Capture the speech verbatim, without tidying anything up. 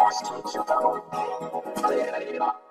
しき人と触れ合えば